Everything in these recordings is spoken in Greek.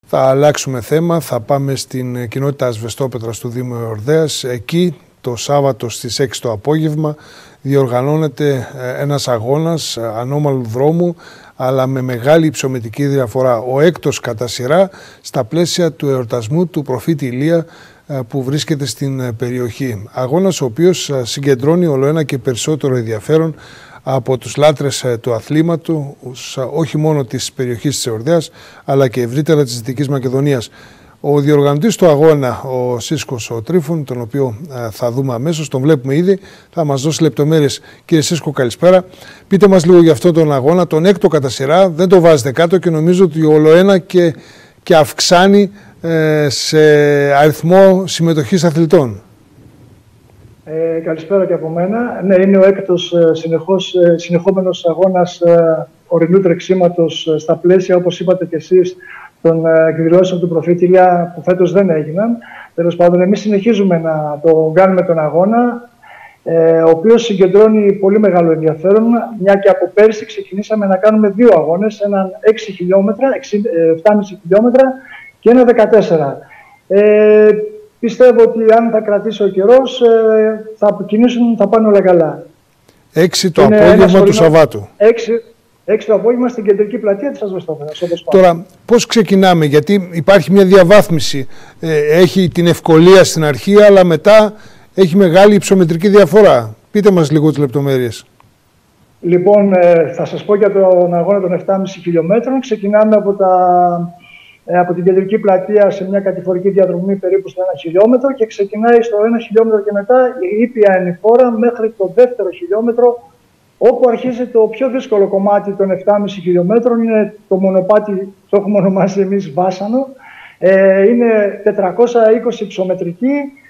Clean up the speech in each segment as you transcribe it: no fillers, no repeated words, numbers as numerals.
Θα αλλάξουμε θέμα, θα πάμε στην κοινότητα Ασβεστόπετρας του Δήμου Εορδαίας. Εκεί το Σάββατο στις 6 το απόγευμα διοργανώνεται ένας αγώνας ανώμαλου δρόμου, αλλά με μεγάλη υψομετρική διαφορά. Ο έκτος κατά σειρά στα πλαίσια του εορτασμού του προφήτη Ηλία που βρίσκεται στην περιοχή. Αγώνας ο οποίος συγκεντρώνει ολοένα και περισσότερο ενδιαφέρον από τους λάτρες του αθλήματος, όχι μόνο της περιοχής της Εορδαίας, αλλά και ευρύτερα της Δυτικής Μακεδονίας. Ο διοργανωτής του αγώνα, ο Σίσκος ο Τρίφων, τον οποίο θα δούμε αμέσως, τον βλέπουμε ήδη, θα μας δώσει λεπτομέρειες. Κύριε Σίσκο, καλησπέρα. Πείτε μας λίγο για αυτόν τον αγώνα, τον έκτο κατά σειρά, δεν το βάζετε κάτω και νομίζω ότι ολοένα και αυξάνει σε αριθμό συμμετοχής αθλητών. Καλησπέρα και από μένα. Ναι, είναι ο έκτος συνεχόμενος αγώνας ορεινού τρεξίματος στα πλαίσια, όπως είπατε και εσείς, των εκδηλώσεων του προφήτη Ηλία που φέτος δεν έγιναν. Τέλος πάντων, εμείς συνεχίζουμε να το κάνουμε τον αγώνα, ο οποίος συγκεντρώνει πολύ μεγάλο ενδιαφέρον, μια και από πέρσι ξεκινήσαμε να κάνουμε δύο αγώνες, έναν 6 χιλιόμετρα, 7,5 χιλιόμετρα και ένα 14. Πιστεύω ότι αν θα κρατήσει ο καιρός, θα πάνε όλα καλά. 6 το απόγευμα του Σαββάτου. 6 το απόγευμα στην κεντρική πλατεία της Ασβεστόπετρας. Τώρα, πώς ξεκινάμε, γιατί υπάρχει μια διαβάθμιση. Έχει την ευκολία στην αρχή, αλλά μετά έχει μεγάλη υψομετρική διαφορά. Πείτε μας λίγο τις λεπτομέρειες. Λοιπόν, θα σας πω για τον αγώνα των 7,5 χιλιόμετρων. Ξεκινάμε από την κεντρική πλατεία σε μια κατηφορική διαδρομή περίπου στο 1 χιλιόμετρο και ξεκινάει στο 1 χιλιόμετρο και μετά η ήπια ενηφόρα μέχρι το δεύτερο χιλιόμετρο, όπου αρχίζει το πιο δύσκολο κομμάτι των 7,5 χιλιόμετρων. Είναι το μονοπάτι, το έχουμε ονομάσει εμείς Βάσανο. Είναι 420 υψομετρική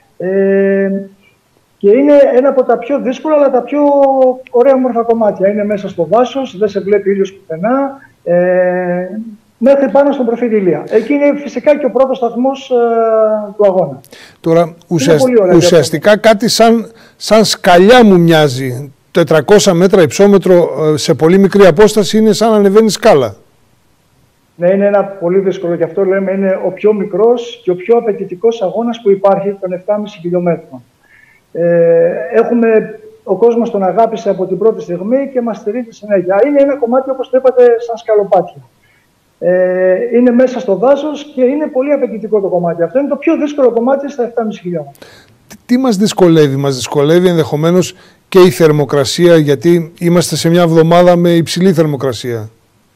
και είναι ένα από τα πιο δύσκολα αλλά τα πιο ωραία μορφα κομμάτια. Είναι μέσα στο δάσος, δεν σε βλέπει ήλιος πουθενά. Μέχρι πάνω στον προφήτη Ηλία. Εκεί είναι φυσικά και ο πρώτος σταθμός του αγώνα. Τώρα, ουσιαστικά κάτι σαν σκαλιά μου μοιάζει. 400 μέτρα υψόμετρο σε πολύ μικρή απόσταση είναι σαν να ανεβαίνει σκάλα. Ναι, είναι ένα πολύ δύσκολο, γι' αυτό λέμε είναι ο πιο μικρός και ο πιο απαιτητικός αγώνας που υπάρχει των 7,5 χιλιόμετρων. Ο κόσμος τον αγάπησε από την πρώτη στιγμή και μας στηρίζει συνέχεια. Είναι ένα κομμάτι, όπως το είπατε, σαν σκαλοπάτια. Είναι μέσα στο δάσος και είναι πολύ απαιτητικό το κομμάτι. Αυτό είναι το πιο δύσκολο κομμάτι στα 7,5 χιλιόμετρα. Τι μας δυσκολεύει? Μας δυσκολεύει ενδεχομένως και η θερμοκρασία, γιατί είμαστε σε μια εβδομάδα με υψηλή θερμοκρασία.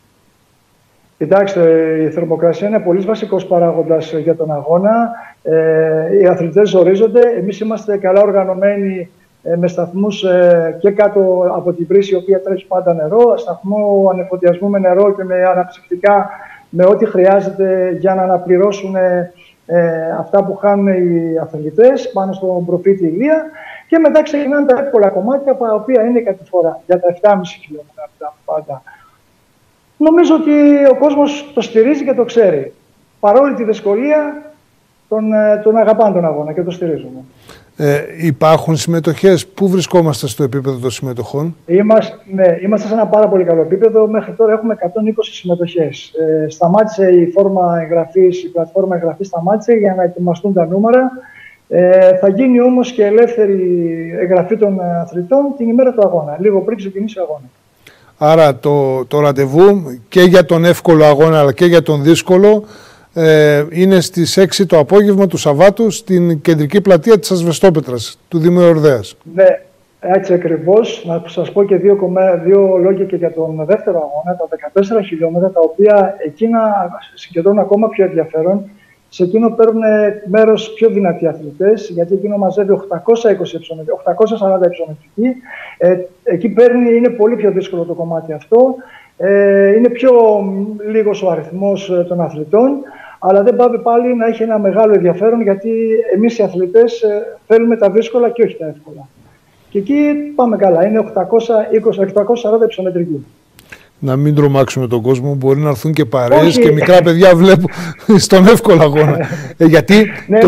Κοιτάξτε, η θερμοκρασία είναι πολύ βασικός παράγοντας για τον αγώνα. Οι αθλητές ζορίζονται. Εμείς είμαστε καλά οργανωμένοι με σταθμούς και κάτω από την βρύση, η οποία τρέχει πάντα νερό, σταθμό ανεφοδιασμού με νερό και με αναψυκτικά, με ό,τι χρειάζεται για να αναπληρώσουν αυτά που χάνουν οι αθλητές πάνω στον προφήτη Ηλία. Και μετά ξεκινάνε τα εύκολα κομμάτια, τα οποία είναι η κατηφορά για τα 7,5 χιλιόμετρα πάντα. Νομίζω ότι ο κόσμος το στηρίζει και το ξέρει. Παρόλη τη δυσκολία, τον αγαπάνε τον αγώνα και το στηρίζουν. Υπάρχουν συμμετοχές? Πού βρισκόμαστε στο επίπεδο των συμμετοχών? Είμαστε σε ένα πάρα πολύ καλό επίπεδο. Μέχρι τώρα έχουμε 120 συμμετοχές. Σταμάτησε η πλατφόρμα εγγραφής σταμάτησε για να ετοιμαστούν τα νούμερα. Θα γίνει όμως και ελεύθερη εγγραφή των αθλητών την ημέρα του αγώνα, λίγο πριν ξεκινήσει ο αγώνα. Άρα το ραντεβού και για τον εύκολο αγώνα αλλά και για τον δύσκολο είναι στις 6 το απόγευμα του Σαββάτου στην κεντρική πλατεία της Ασβεστόπετρας του Δήμου Εορδαίας. Ναι, έτσι ακριβώς. Να σας πω και δύο λόγια και για τον δεύτερο αγώνα, τα 14 χιλιόμετρα, τα οποία εκείνα συγκεντρώνουν ακόμα πιο ενδιαφέρον. Σε εκείνο παίρνουν μέρος πιο δυνατοί αθλητές, γιατί εκείνο μαζεύει 840 υψομετρική. Εκεί είναι πολύ πιο δύσκολο το κομμάτι αυτό. Είναι πιο λίγος ο αριθμός των αθλητών, αλλά δεν πάει πάλι να έχει ένα μεγάλο ενδιαφέρον, γιατί εμείς οι αθλητές θέλουμε τα δύσκολα και όχι τα εύκολα. Και εκεί πάμε καλά, είναι 840 υψομετρική. Να μην τρομάξουμε τον κόσμο, μπορεί να έρθουν και παρέες και μικρά παιδιά βλέπω στον εύκολο αγώνα. Γιατί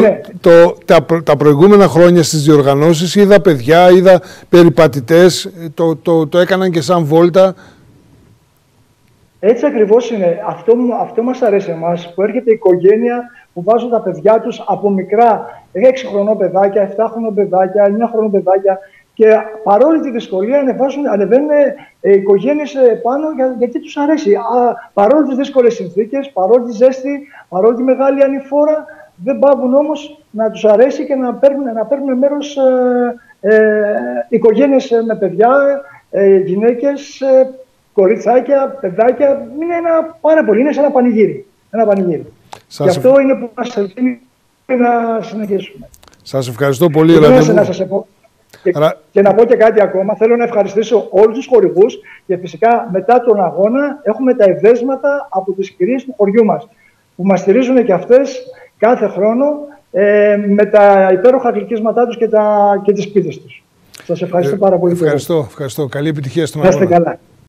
τα προηγούμενα χρόνια στις διοργανώσεις είδα παιδιά, είδα περιπατητές, το έκαναν και σαν βόλτα. Έτσι ακριβώς είναι. Αυτό μας αρέσει εμάς, που έρχεται η οικογένεια, που βάζουν τα παιδιά τους από μικρά, 6 χρονών παιδάκια, 7 χρονών παιδάκια, 9 χρονών παιδάκια, και παρόλη τη δυσκολία ανεβαίνουν οι οικογένειες πάνω γιατί τους αρέσει. Παρόλο τις δύσκολες συνθήκες, παρόλη τη ζέστη, παρόλη τη μεγάλη ανηφόρα, δεν πάβουν όμως να τους αρέσει και να παίρνουν μέρος οικογένειες με παιδιά, γυναίκες, κοριτσάκια, παιδάκια. Είναι πάρα πολύ, είναι σαν ένα πανηγύρι. Γι' αυτό είναι που μας ελπίζει να συνεχίσουμε. Σας ευχαριστώ πολύ. Και να πω και κάτι ακόμα. Θέλω να ευχαριστήσω όλους τους χορηγούς, και φυσικά μετά τον αγώνα έχουμε τα ευαίσματα από τις κυρίες του χωριού μας, που μας στηρίζουν και αυτές κάθε χρόνο με τα υπέροχα γλυκίσματά τους και τις πίτες τους. Σας ευχαριστώ πάρα πολύ. Ευχαριστώ. Καλή επιτυχία στον αγώνα. Να είστε καλά.